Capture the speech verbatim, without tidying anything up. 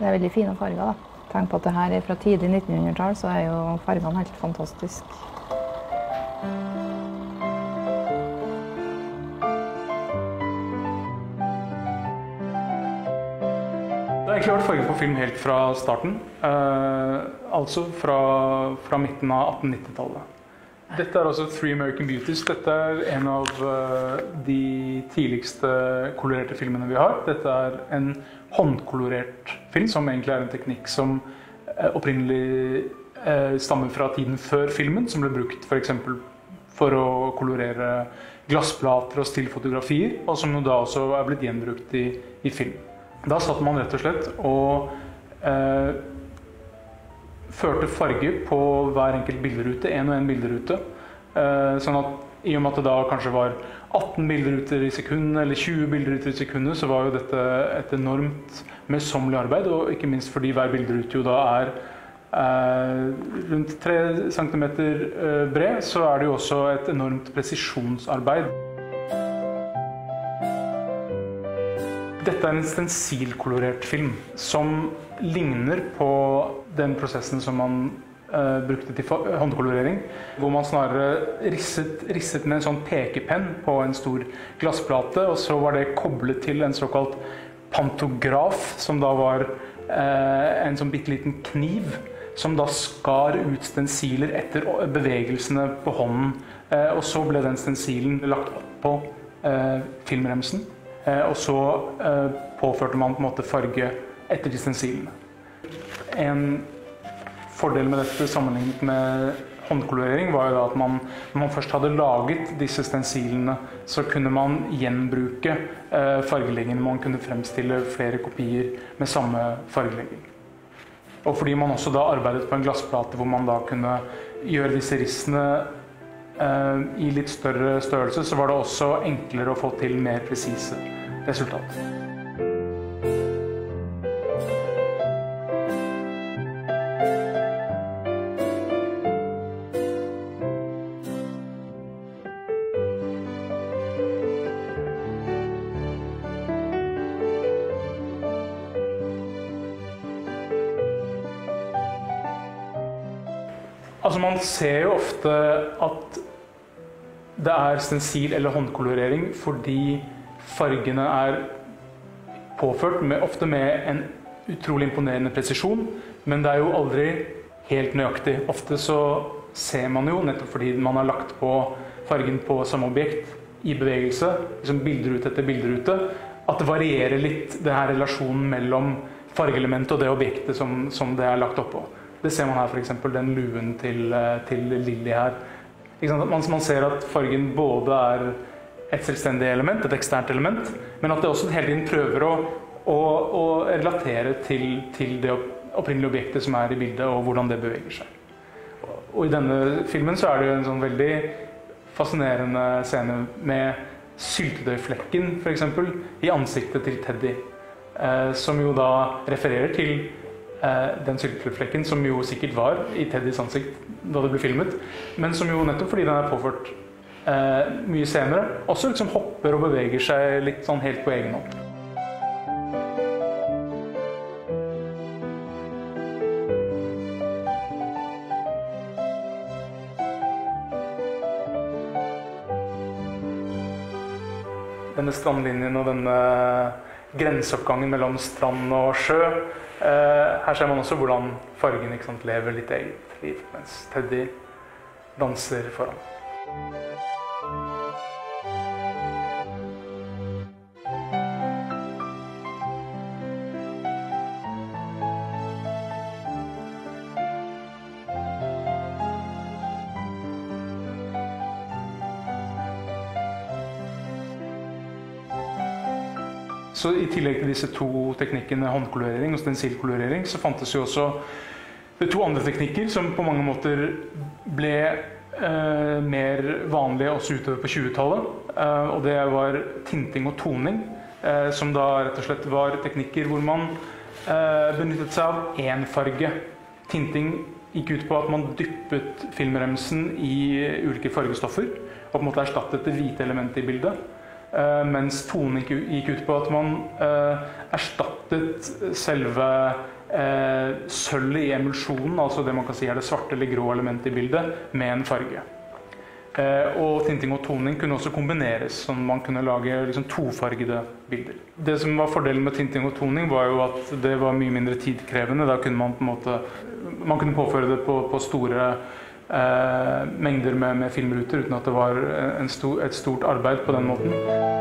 Det er veldig fine farger da. Tenk på at det her er fra tidlig nittenhundretall, så er jo fargene helt fantastisk. Det har egentlig vært farget på film helt fra starten, eh, altså fra, fra midten av atten nittitallet. Dette er altså Three American Beauties. Dette er en av uh, de tidligste kolorerte filmene vi har. Dette er en håndkolorert film, som egentlig er en teknikk som uh, opprinnelig uh, stammer fra tiden før filmen, som ble brukt for eksempel for å kolorere glassplater og stillfotografier, og som da også er blitt gjenbrukt i, i film. Da satt man rett og slett og uh, førte farge på hver enkelt bilderute, en og en bilderute. Sånn at i og med at det da kanskje var atten bilderuter i sekundet, eller tjue bilderuter i sekundet, så var jo dette et enormt møysommelig arbeid, og ikke minst fordi hver bilderute jo da er eh, rundt tre centimeter bred, så er det jo også et enormt presisjonsarbeid. Dette er en stensilkolorert film som ligner på den prosessen som man uh, brukte til håndkolorering, hvor man snarere risset, risset med en sånn pekepenn på en stor glassplate, og så var det koblet til en såkalt pantograf, som da var uh, en sånn bitteliten kniv, som da skar ut stensiler etter bevegelsene på hånden, uh, og så ble den stensilen lagt opp på uh, filmremsen. Og så eh, påførte man på en måte farge etter de stensilene. En fordel med dette sammenlignet med håndkolorering var jo da at man, når man først hadde laget disse stensilene, så kunne man gjenbruke eh, fargeleggingen. Man kunne fremstille flere kopier med samme fargelegging. Og fordi man også da arbeidet på en glassplate hvor man da kunne gjøre disse rissene i litt større størrelse, så var det også enklere å få til mer presise resultater. Altså man ser jo ofte at det er stensil eller håndkolorering fordi fargene er påført med, ofte med en utrolig imponerende presisjon, men det er jo aldri helt nøyaktig. Ofte så ser man jo, nettopp fordi man har lagt på fargen på samme objekt i bevegelse, liksom bilderute etter bilderute, at det varierer litt det her relasjonen mellom fargeelementet og det objektet som, som det er lagt opp på. Det ser man her for eksempel den luen til, til Lilly her. Man, man ser at fargen både er et selvstendig element, et eksternt element, men at det også hele tiden prøver å, å, å relatere til, til det opprinnelige objektet som er i bildet, og hvordan det beveger seg. Og, og i denne filmen så er det jo en sånn veldig fascinerende scene med syltetøyflekken, for eksempel, i ansiktet til Teddy, eh, som jo da refererer til den syltetøyflekken som jo sikkert var i Teddys ansikt da det ble filmet, men som jo nettopp fordi den er påført eh, mye senere, også liksom hopper og beveger seg litt sånn helt på egen hånd. Denne strandlinjen og denne grenseoppgangen mellom strand og sjø. Eh, her ser man også hvordan fargen ikke sant, lever litt eget liv, mens Teddy danser foran. Så i tillegg til disse to teknikkene, håndkolorering og stensilkolorering, så fantes jo også to andre teknikker som på mange måter ble eh, mer vanlige også utover på tjuetallet. Eh, og det var tinting og toning, eh, som da rett og slett var teknikker hvor man eh, benyttet seg av én farge. Tinting gikk ut på at man dyppet filmremsen i ulike fargestoffer, og på en måte erstattet det hvite elementet i bildet. Uh, mens toning gikk ut på at man uh, erstattet selve uh, sølvet i emulsjonen, altså det man kan si er det svarte eller grå elementet i bildet, med en farge. Uh, og tinting og toning kunne også kombineres, sånn man kunne lage liksom, tofargede bilder. Det som var fordelen med tinting og toning var jo at det var mye mindre tidkrevende. Da kunne man på en måte, man kunne påføre det på, på store Eh, mengder med, med filmruter uten at det var en stor, et stort arbeid på den måten.